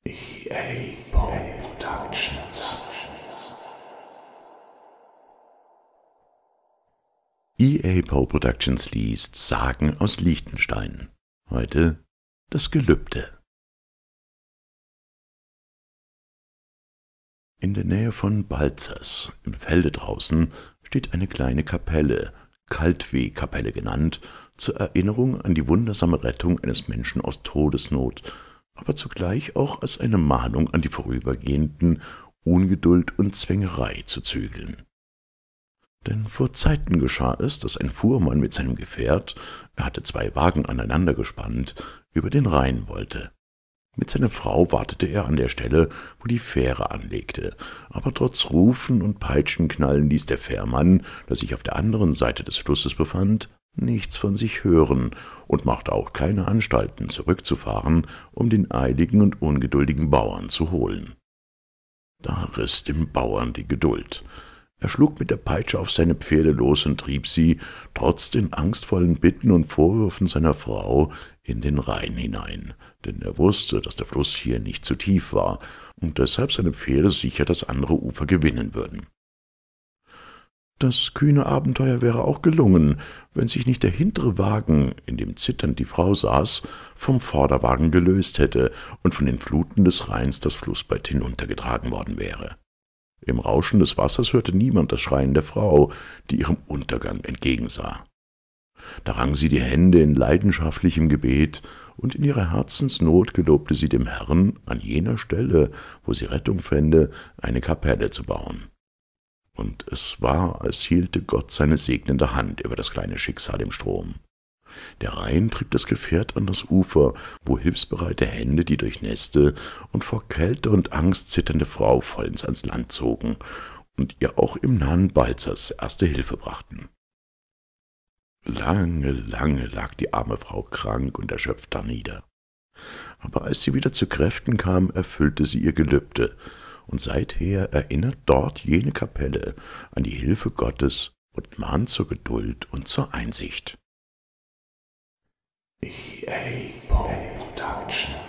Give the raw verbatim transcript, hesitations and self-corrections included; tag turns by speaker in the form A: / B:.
A: E A Poe Productions. E A Poe Productions liest Sagen aus Liechtenstein. Heute das Gelübde. In der Nähe von Balzers, im Felde draußen, steht eine kleine Kapelle, Kaltweh-Kapelle genannt, zur Erinnerung an die wundersame Rettung eines Menschen aus Todesnot, aber zugleich auch als eine Mahnung an die Vorübergehenden, Ungeduld und Zwängerei zu zügeln. Denn vor Zeiten geschah es, dass ein Fuhrmann mit seinem Gefährt, er hatte zwei Wagen aneinander gespannt, über den Rhein wollte. Mit seiner Frau wartete er an der Stelle, wo die Fähre anlegte, aber trotz Rufen und Peitschenknallen ließ der Fährmann, der sich auf der anderen Seite des Flusses befand, nichts von sich hören und machte auch keine Anstalten, zurückzufahren, um den eiligen und ungeduldigen Bauern zu holen. Da riß dem Bauern die Geduld. Er schlug mit der Peitsche auf seine Pferde los und trieb sie, trotz den angstvollen Bitten und Vorwürfen seiner Frau, in den Rhein hinein, denn er wusste, dass der Fluss hier nicht zu tief war und deshalb seine Pferde sicher das andere Ufer gewinnen würden. Das kühne Abenteuer wäre auch gelungen, wenn sich nicht der hintere Wagen, in dem zitternd die Frau saß, vom Vorderwagen gelöst hätte und von den Fluten des Rheins das Flussbett hinuntergetragen worden wäre. Im Rauschen des Wassers hörte niemand das Schreien der Frau, die ihrem Untergang entgegensah. Da rang sie die Hände in leidenschaftlichem Gebet, und in ihrer Herzensnot gelobte sie dem Herrn, an jener Stelle, wo sie Rettung fände, eine Kapelle zu bauen. Und es war, als hielte Gott seine segnende Hand über das kleine Schicksal im Strom. Der Rhein trieb das Gefährt an das Ufer, wo hilfsbereite Hände die durchnässte und vor Kälte und Angst zitternde Frau vollends ans Land zogen und ihr auch im nahen Balzers erste Hilfe brachten. Lange, lange lag die arme Frau krank und erschöpft darnieder. Aber als sie wieder zu Kräften kam, erfüllte sie ihr Gelübde, und seither erinnert dort jene Kapelle an die Hilfe Gottes und mahnt zur Geduld und zur Einsicht. E A Poe Productions.